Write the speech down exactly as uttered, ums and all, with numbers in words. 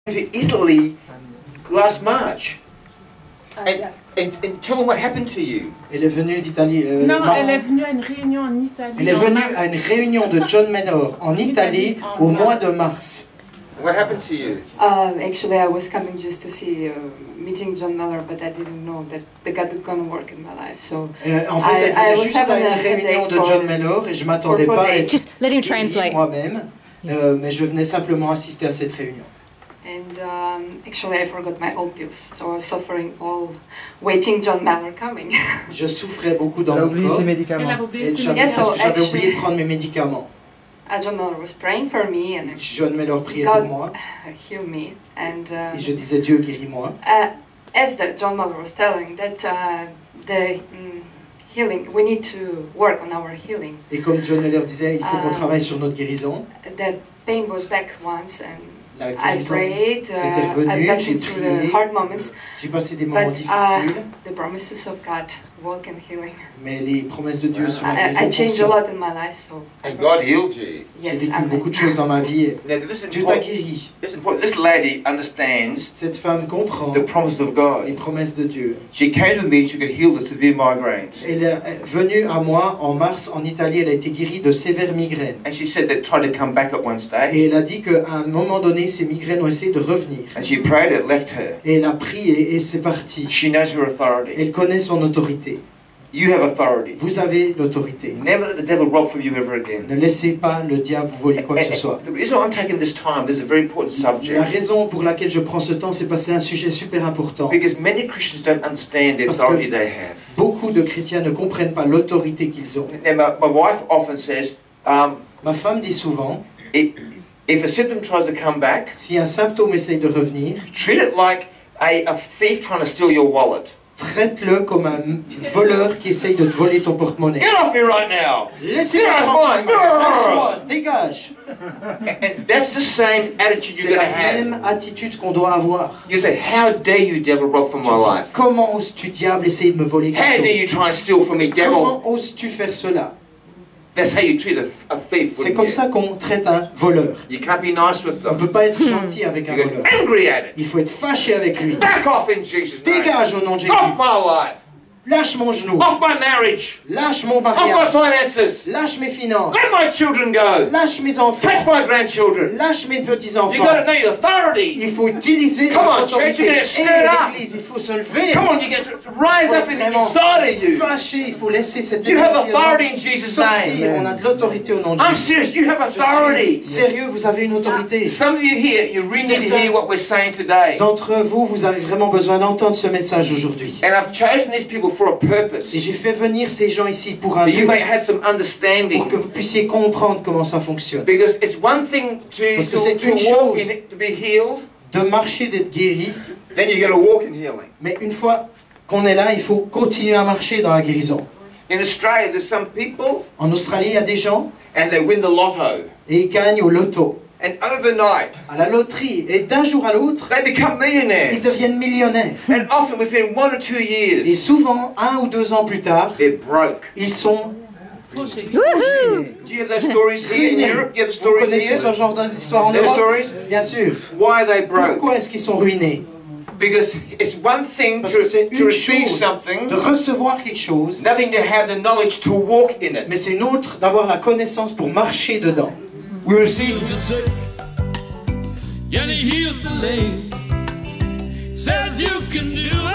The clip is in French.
to Italy last March. Uh, And, yeah. and, and tell me what happened to you. Elle est venue d'Italie. euh, Non, Mar- elle est venue à une réunion en Italie. Elle est en venue mars. à une réunion de John Manor en Italie au mois de mars. What happened to you? Um, actually, I was coming just to see, uh, meeting John Miller, but I didn't know that the God was going to work in my life. So Euh, en fait, elle I- I venait was juste à having une a réunion headache de for- John Manor et je m'attendais for pas four à days. être Just let him guérie translate. moi-même, euh, mais je venais simplement assister à cette réunion. and um, actually, I forgot my old pills, so I was suffering all waiting John Miller coming. Je souffrais beaucoup dans Elle a mon oublié corps ses Elle médicaments. a oublié et ses j'avais, Yes, so parce que j'avais actually- oublié de prendre mes médicaments. uh, John Miller was praying for me and John Manor priait pour God moi healed me. And uh, et je disais Dieu guéris-moi. uh, as the John Miller was telling, that uh, the mm, healing, we need to work on our healing. Et comme John Manor disait, il faut qu'on Ah. travaille sur notre guérison. That pain was back once, and La I guérison prayed. était Uh, I revenue, passed j'ai through prié. the hard moments, J'ai passé des moments but uh, difficiles, the promises of God walk in healing. mais les promesses de Dieu sur la I, I guérison changed a fonctionnent. lot in my life, so And God healed you. J'ai yes, vécu amen. beaucoup de choses dans ma vie et Now this is Dieu t'a important. guéri. This is important. This lady understands Cette femme comprend the promises of les God. promesses de Dieu. She came to me. She could heal the severe migraines. Elle est venue à moi en mars en Italie, elle a été guérie de sévères migraines. And she said they tried to come back at one Et stage. elle a dit qu'à un moment donné, ces migraines ont essayé de revenir. And she prayed. It left her. Et elle a prié et c'est parti. She knows her authority. Elle connaît son autorité. You have authority. Vous avez l'autorité. Never let the devil rob from you ever again. Ne laissez pas le diable vous voler quoi que ce And- soit. and The reason I'm taking this time, this is a very important La subject, raison pour laquelle je prends ce temps, c'est parce que c'est un sujet super important. because many Christians don't understand the Parce authority que- they have. Beaucoup de chrétiens ne comprennent pas l'autorité qu'ils ont. And my, my wife often says, um, Ma femme dit souvent, if, if a symptom tries to come back, si un symptôme essaye de revenir, treat it like a, a thief trying to steal your wallet. traite-le comme un voleur qui essaye de te voler ton porte-monnaie. Get off me right now! Laissez-moi Get off tranquille, mine! lâche-moi, dégage. And, and that's the same attitude C'est you're la going to have. même attitude qu'on doit avoir. You say, how dare you, devil, rob from Tu my dis, life? comment oses-tu, diable, essayer de me voler How quelque dare you chose? try and steal from me, devil? Comment oses-tu faire cela? That's how you treat a, a thief. C'est wouldn't comme you? ça qu'on traite un voleur. You can't be nice with On ne them. peut pas être gentil avec un You voleur. get angry at it. Il faut être fâché avec lui. Back off in Jesus' name. Dégage au nom de Jésus. Off my life. Lâche mon genou. Off my marriage. Lâche mon Off my mariage. finances. Lâche mes finances. Let my children go. Lâche mes enfants. Touch my grandchildren. Lâche mes You got to petits-enfants. know your authority. Il faut utiliser Come notre on, church, autorité. you gotta Et stir up. l'église, il faut se lever. Come on, you get rise up in the Vraiment inside of you. fâché, il faut laisser cette You have énergie authority in Jesus' sortir. name. On a de l'autorité au nom de I'm Jésus. serious. You have Je suis authority. sérieux, vous avez une autorité. Some of you here, you really need to Certains- hear what we're saying today. D'entre vous, vous avez vraiment besoin d'entendre ce message aujourd'hui. And I've chosen these people for a purpose. Et j'ai fait venir ces gens ici pour un That you but, may have some pour understanding. que vous puissiez comprendre comment ça fonctionne. Because it's one thing to, Parce que to, c'est to une walk chose. in it, to be healed. De marcher, d'être guéri, Then you got to walk in healing. mais une fois qu'on est là, il faut continuer à marcher dans la guérison. In Australia, there's some people En Australie, il y a des gens and they win the lotto. et ils gagnent au loto, And overnight, à la loterie, et d'un jour à l'autre, they become ils millionaires. deviennent millionnaires. And often within one or two Et years, souvent, un ou deux ans plus tard, they're broke. ils sont Fauché. Woohoo! Do you have those stories here in ruinés. Europe? You have Vous stories connaissez ce here? genre d'histoire en There are Europe? stories? Bien sûr. Why are they broke? Pourquoi est-ce qu'ils sont ruinés? Because it's one thing Parce to, que c'est to une receive chose something, de recevoir quelque chose, nothing to have the knowledge to walk in it. mais c'est une autre d'avoir la connaissance pour marcher dedans. We receive heals the sick, and he heals the lame. Says you can do